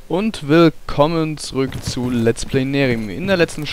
Und willkommen zurück zu Let's Play Nehrim. In der letzten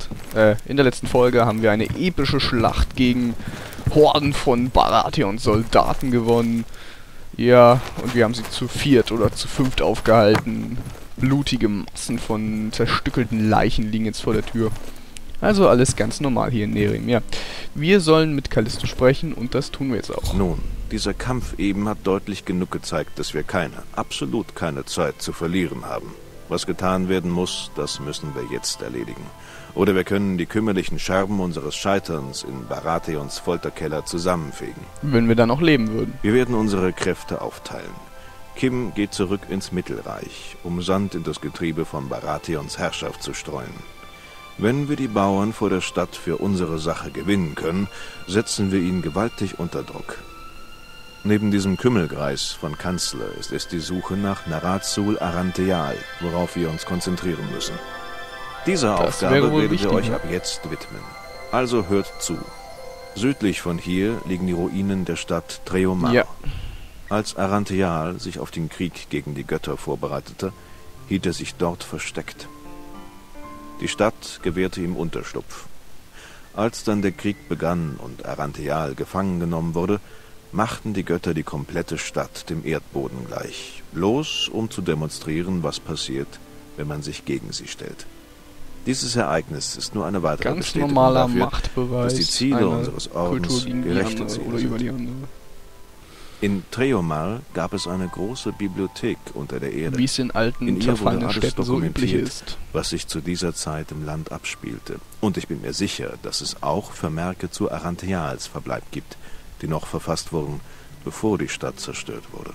Folge haben wir eine epische Schlacht gegen Horden von Baratheons Soldaten gewonnen. Ja, und wir haben sie zu viert oder zu fünft aufgehalten. Blutige Massen von zerstückelten Leichen liegen jetzt vor der Tür. Also alles ganz normal hier in Nehrim, ja. Wir sollen mit Callisto sprechen und das tun wir jetzt auch. Nun, dieser Kampf eben hat deutlich genug gezeigt, dass wir absolut keine Zeit zu verlieren haben. Was getan werden muss, das müssen wir jetzt erledigen. Oder wir können die kümmerlichen Scherben unseres Scheiterns in Baratheons Folterkeller zusammenfegen. Wenn wir dann noch leben würden. Wir werden unsere Kräfte aufteilen. Kim geht zurück ins Mittelreich, um Sand in das Getriebe von Baratheons Herrschaft zu streuen. Wenn wir die Bauern vor der Stadt für unsere Sache gewinnen können, setzen wir ihn gewaltig unter Druck. Neben diesem Kümmelgreis von Kanzler ist es die Suche nach Narazul Arantheal, worauf wir uns konzentrieren müssen. Dieser Aufgabe werden wir euch ab jetzt widmen. Also hört zu. Südlich von hier liegen die Ruinen der Stadt Treomar. Ja. Als Arantheal sich auf den Krieg gegen die Götter vorbereitete, hielt er sich dort versteckt. Die Stadt gewährte ihm Unterschlupf. Als dann der Krieg begann und Arantheal gefangen genommen wurde, machten die Götter die komplette Stadt dem Erdboden gleich, bloß um zu demonstrieren, was passiert, wenn man sich gegen sie stellt. Dieses Ereignis ist nur eine weitere Bestätigung dafür, dass die Ziele unseres Ordens gerechte Ziele sind. In Treomar gab es eine große Bibliothek unter der Erde. Wie es in alten, verfallenen Städten so üblich ist. Was sich zu dieser Zeit im Land abspielte. Und ich bin mir sicher, dass es auch Vermerke zu Arantheals Verbleib gibt, die noch verfasst wurden, bevor die Stadt zerstört wurde.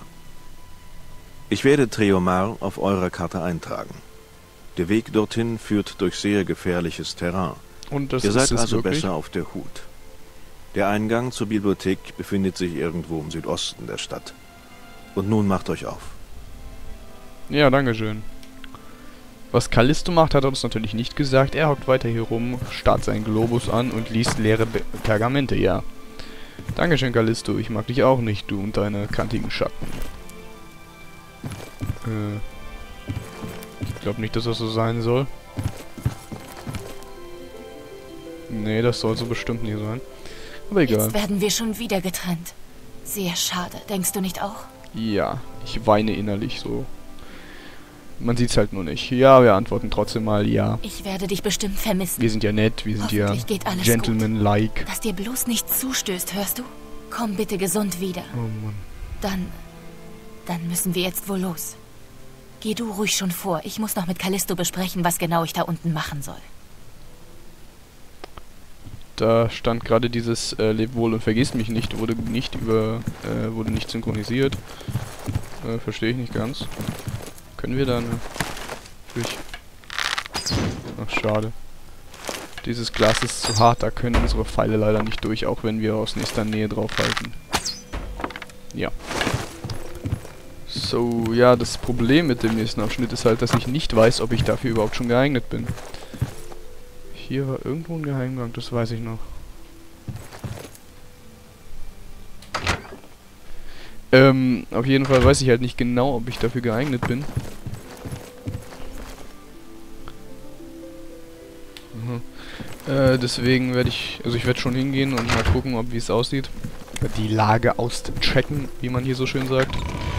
Ich werde Treomar auf eurer Karte eintragen. Der Weg dorthin führt durch sehr gefährliches Terrain. Und das Ihr seid ist also wirklich besser auf der Hut. Der Eingang zur Bibliothek befindet sich irgendwo im Südosten der Stadt. Und nun macht euch auf. Ja, dankeschön. Was Callisto macht, hat er uns natürlich nicht gesagt. Er hockt weiter hier rum, starrt seinen Globus an und liest leere Pergamente, ja. Dankeschön, Callisto. Ich mag dich auch nicht, du und deine kantigen Schatten. Ich glaube nicht, dass das so sein soll. Nee, das soll so bestimmt nie sein. Aber egal. Jetzt werden wir schon wieder getrennt. Sehr schade, denkst du nicht auch? Ja, ich weine innerlich so. Man sieht's halt nur nicht. Ja, wir antworten trotzdem mal ja. Ich werde dich bestimmt vermissen. Wir sind ja nett, wir sind ja Gentleman-like. Dass dir bloß nicht zustößt, hörst du? Komm bitte gesund wieder. Oh Mann. Dann müssen wir jetzt wohl los. Geh du ruhig schon vor. Ich muss noch mit Callisto besprechen, was genau ich da unten machen soll. Da stand gerade dieses Leb wohl und vergiss mich nicht, wurde nicht synchronisiert. Verstehe ich nicht ganz. Können wir da Ach, schade. Dieses Glas ist zu hart, da können unsere Pfeile leider nicht durch, auch wenn wir aus nächster Nähe draufhalten. Ja. So, ja, das Problem mit dem nächsten Abschnitt ist halt, dass ich nicht weiß, ob ich dafür überhaupt schon geeignet bin. Hier war irgendwo ein Geheimgang, das weiß ich noch. Auf jeden Fall weiß ich halt nicht genau, ob ich dafür geeignet bin. Deswegen werde ich werde schon hingehen und mal gucken, wie es aussieht. Die Lage auschecken, wie man hier so schön sagt.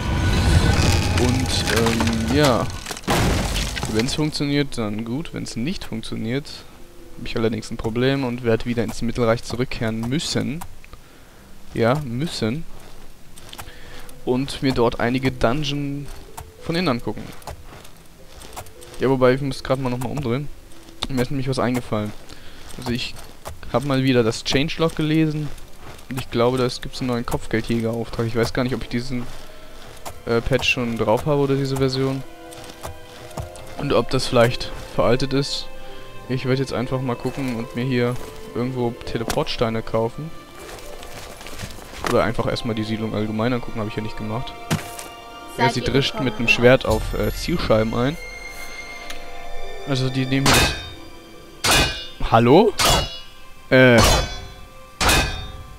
Und, ja. Wenn es funktioniert, dann gut. Wenn es nicht funktioniert, habe ich allerdings ein Problem und werde wieder ins Mittelreich zurückkehren müssen. Ja, müssen. Und mir dort einige Dungeon von innen angucken. Ja, wobei, ich muss gerade mal nochmal umdrehen. Mir ist nämlich was eingefallen. Also ich habe mal wieder das Changelog gelesen. Und ich glaube, da gibt es einen neuen Kopfgeldjäger-Auftrag. Ich weiß gar nicht, ob ich diesen Patch schon drauf habe oder diese Version. Und ob das vielleicht veraltet ist. Ich werde jetzt einfach mal gucken und mir hier irgendwo Teleportsteine kaufen. Oder einfach erstmal die Siedlung allgemein angucken, habe ich ja nicht gemacht. Ja, sie drischt mit einem Schwert auf Zielscheiben ein. Also die nehmen das... Hallo?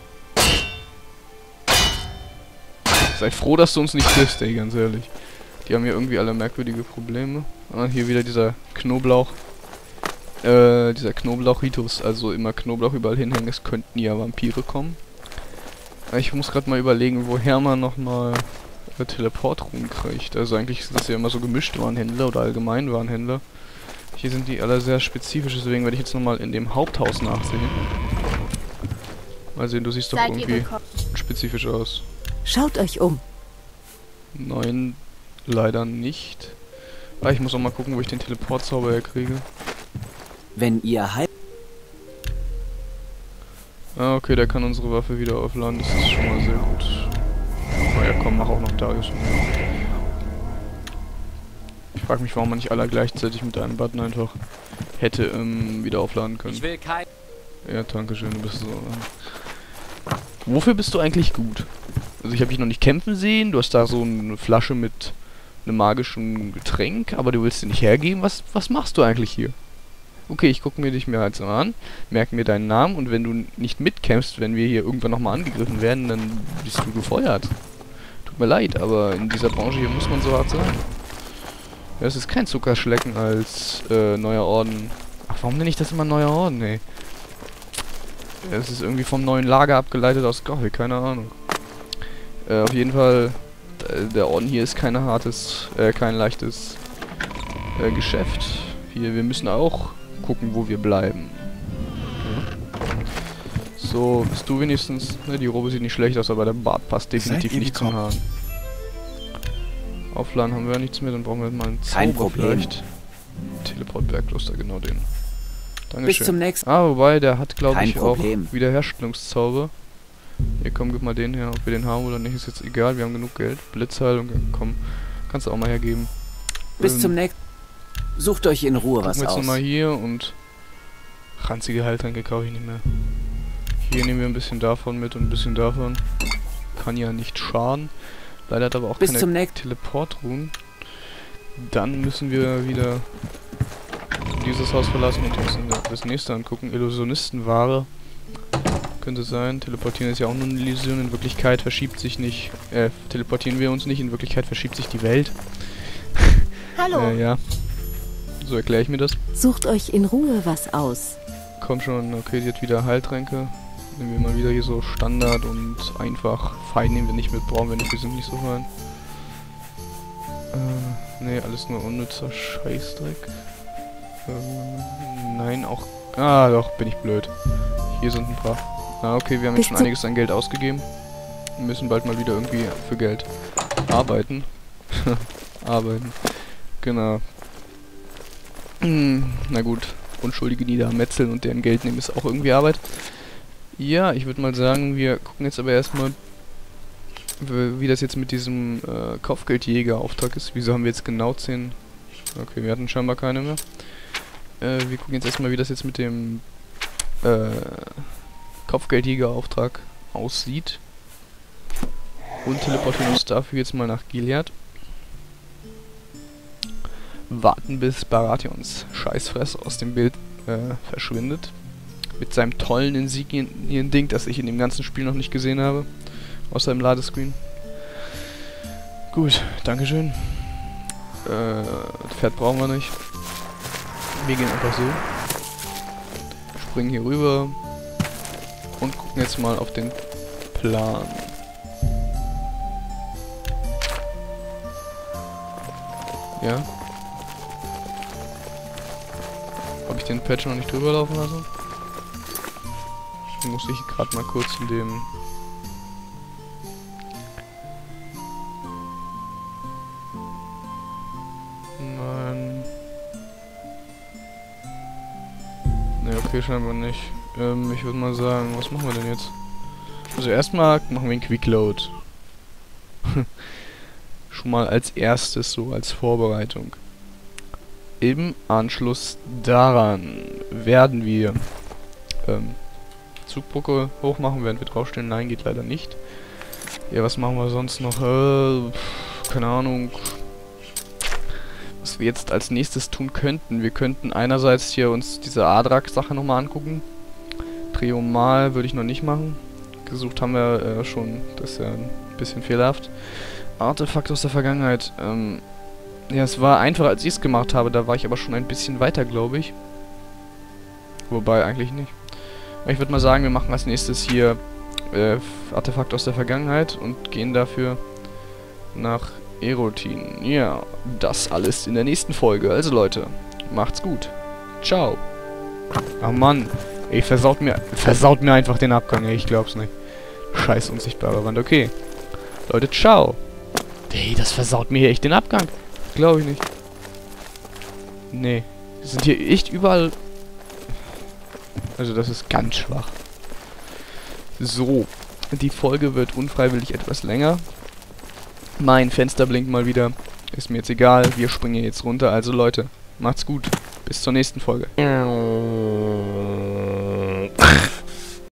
Seid froh, dass du uns nicht triffst, ey, ganz ehrlich. Die Die haben hier irgendwie alle merkwürdige Probleme. Ah, hier wieder dieser Knoblauch. Dieser Knoblauch-Ritus. Also immer Knoblauch überall hinhängen. Es könnten ja Vampire kommen. Ich muss gerade mal überlegen, woher man nochmal Teleportruhen kriegt. Also eigentlich sind das ja immer so Gemischtwarenhändler oder Allgemeinwarenhändler. Hier sind die alle sehr spezifisch, deswegen werde ich jetzt nochmal in dem Haupthaus nachsehen. Mal sehen, du siehst doch irgendwie spezifisch aus. Schaut euch um. Nein, leider nicht. Ah, ich muss auch mal gucken, wo ich den Teleportzauber herkriege. Wenn ihr halt... Ah, okay, der kann unsere Waffe wieder aufladen, das ist schon mal sehr gut. Oh ja, komm, mach auch noch Darius. Ich frage mich, warum man nicht alle gleichzeitig mit einem Button einfach hätte wieder aufladen können. Ich will kein... Ja, danke schön, du bist so... Wofür bist du eigentlich gut? Also ich habe dich noch nicht kämpfen sehen, du hast da so eine Flasche mit einem magischen Getränk, aber du willst sie nicht hergeben. Was machst du eigentlich hier? Okay, ich gucke mir dich mir halt so an, merke mir deinen Namen und wenn du nicht mitkämpfst, wenn wir hier irgendwann nochmal angegriffen werden, dann bist du gefeuert. Tut mir leid, aber in dieser Branche hier muss man so hart sein. Ja, es ist kein Zuckerschlecken als neuer Orden. Ach, warum nenne ich das immer neuer Orden, ey? Ja, es ist irgendwie vom neuen Lager abgeleitet aus Gothic, keine Ahnung. Auf jeden Fall, der Orden hier ist kein leichtes Geschäft. Hier, wir müssen auch gucken, wo wir bleiben. So, bist du wenigstens... Ne, die Robe sieht nicht schlecht aus, aber der Bart passt definitiv nicht zum Haaren. Aufladen haben wir ja nichts mehr, dann brauchen wir mal einen Zauber vielleicht. Teleport-Bergkloster, genau den. Dankeschön. Bis zum nächsten... Ah, wobei, der hat, glaube ich, auch Problem. Wiederherstellungszauber. Hier, komm, gib mal den her. Ob wir den haben oder nicht, ist jetzt egal. Wir haben genug Geld. Blitzheilung, komm. Kannst du auch mal hergeben. Bis zum nächsten... Sucht euch in Ruhe was aus. Jetzt aus. nochmal hier und... ranzige Heiltränke kaufe ich nicht mehr. Hier nehmen wir ein bisschen davon mit und ein bisschen davon. Kann ja nicht schaden. Leider hat aber auch Bis keine Teleportruhen. Dann müssen wir wieder dieses Haus verlassen und uns das nächste angucken. Illusionistenware. Könnte sein. Teleportieren ist ja auch nur eine Illusion. In Wirklichkeit verschiebt sich nicht... teleportieren wir uns nicht. In Wirklichkeit verschiebt sich die Welt. Hallo. Ja. So erkläre ich mir das. Sucht euch in Ruhe was aus. Komm schon. Okay, die hat wieder Heiltränke. Nehmen wir mal wieder hier so Standard und einfach. Fein nehmen wir nicht mit. Brauchen wir nicht. Wir sind nicht so fein. Nee, alles nur unnützer Scheißdreck. Nein, auch... Ah, doch, bin ich blöd. Hier sind ein paar. Ah, okay, wir haben jetzt schon einiges an Geld ausgegeben. Wir müssen bald mal wieder irgendwie für Geld arbeiten. Arbeiten. Genau. Na gut. Unschuldige niedermetzeln und deren Geld nehmen ist auch irgendwie Arbeit. Ja, ich würde mal sagen, wir gucken jetzt aber erstmal, wie das jetzt mit diesem Kopfgeldjäger-Auftrag ist. Wieso haben wir jetzt genau 10... Okay, wir hatten scheinbar keine mehr. Wir gucken jetzt erstmal, wie das jetzt mit dem Kopfgeldjäger-Auftrag aussieht. Und teleportieren uns dafür jetzt mal nach Gilead. Warten, bis Baratheons Scheißfress aus dem Bild verschwindet. Mit seinem tollen Insignien-Ding, das ich in dem ganzen Spiel noch nicht gesehen habe. Außer im Ladescreen. Gut, dankeschön. Pferd brauchen wir nicht. Wir gehen einfach so. Springen hier rüber. Und gucken jetzt mal auf den Plan. Ja. Habe ich den Patch noch nicht drüber laufen lassen? Muss ich gerade mal kurz in dem... Nein. Ne, okay, scheinbar nicht. Ich würde mal sagen, was machen wir denn jetzt? Also erstmal machen wir einen Quickload. Schon mal als erstes, so als Vorbereitung. Im Anschluss daran werden wir Zugbrücke hochmachen, während wir draufstehen. Nein, geht leider nicht. Ja, was machen wir sonst noch? Keine Ahnung. Was wir jetzt als nächstes tun könnten. Wir könnten einerseits hier uns diese Adrak-Sache nochmal angucken. Triomal würde ich noch nicht machen. Gesucht haben wir schon. Das ist ja ein bisschen fehlerhaft. Artefakt aus der Vergangenheit. Ja, es war einfacher, als ich es gemacht habe. Da war ich aber schon ein bisschen weiter, glaube ich. Wobei, eigentlich nicht. Aber ich würde mal sagen, wir machen als nächstes hier Artefakt aus der Vergangenheit und gehen dafür nach Erotin. Ja, das alles in der nächsten Folge. Also Leute, macht's gut. Ciao. Ach Mann, ey, versaut mir einfach den Abgang, ey, ich glaub's nicht. Scheiß unsichtbare Wand, okay. Leute, ciao. Ey, das versaut mir hier echt den Abgang. Glaube ich nicht. Nee. Sind hier echt überall... Also das ist ganz schwach. So. Die Folge wird unfreiwillig etwas länger. Mein Fenster blinkt mal wieder. Ist mir jetzt egal. Wir springen jetzt runter. Also Leute, macht's gut. Bis zur nächsten Folge.